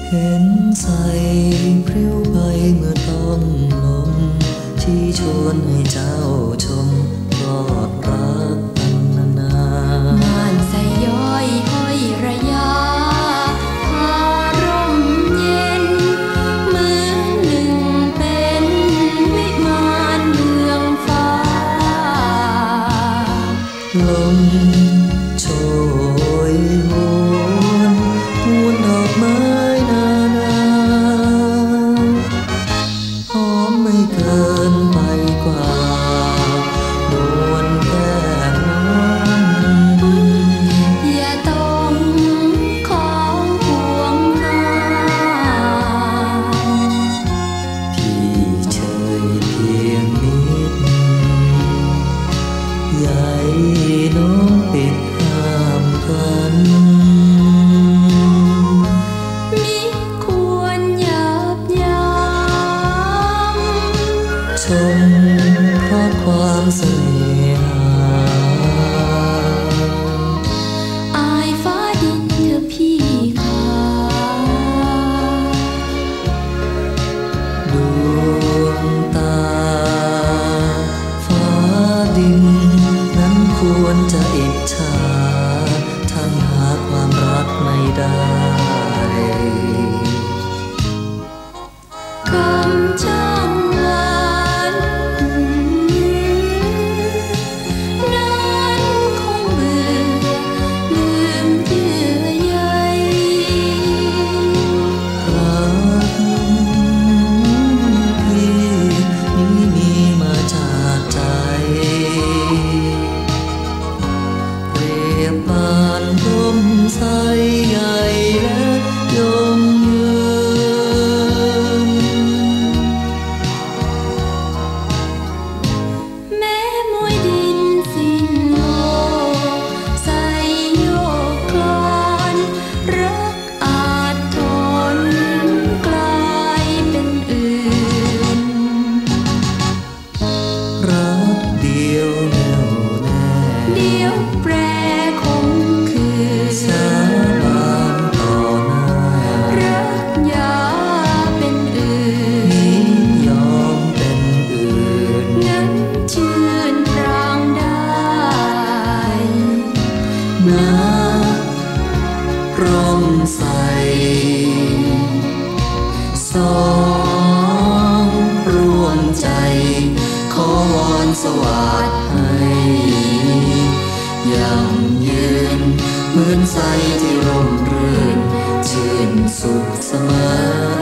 เห็นใสพริ้วไปเมื่อต้องลมที่ชวนให้เจ้าชมกอดรักกันนานๆม่านใสย้อยห้อยระยะพาร่มเย็นเหมือนหนึ่งเป็นวิมานเมืองฟ้าลมโชยหวนหวนดอกไม้นานาหอมไม่เกินไปกว่านวลแก้มน้องอย่าต้องของห่วงหาพี่เฉยเพียงนิดใหญ่น้องปิดห้ามกันมิควรหยาบย้ำชมเพราะความเสน่หาอายฟ้าดินเธอพี่ขาดวงตาฟ้าดินนั้นควรจะอิจฉาท่านหาความรักไม่ได้คำช่างหวานนั้นคงเบื่อลืมเยื่อใยรักพี่นี้มีมาจากใจเปรียบปานร่มใสใหญ่และยงยืนแม้มวยดินสิ้นโลกใส่โยกคลอนรักอาจทนกลายเป็นอื่นรักเดียวแน่วแน่เดี๋ยวแปรคงคืนสาบานต่อหน้ารักอย่าเป็นอื่นนี้ยอมเป็นอื่นนั้นชื่นพรางได้นะร่มใสสองร่วมใจขอวอนสวัสดิ์ให้ยังยืนเหมือนใสที่ร่มรื่นชื่นสุขเสมอ